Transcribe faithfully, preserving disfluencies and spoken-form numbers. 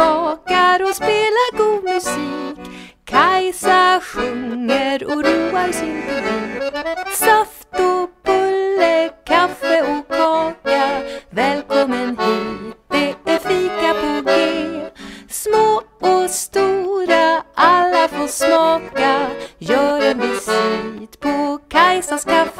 bakar och spelar god musik. Kajsa sjunger och roar sin publik. Saft och bulle, kaffe och kaka. Välkommen hit, det är fika på G. Små och stora, alla får smaka. Gör en visit på Kajsas kaffe.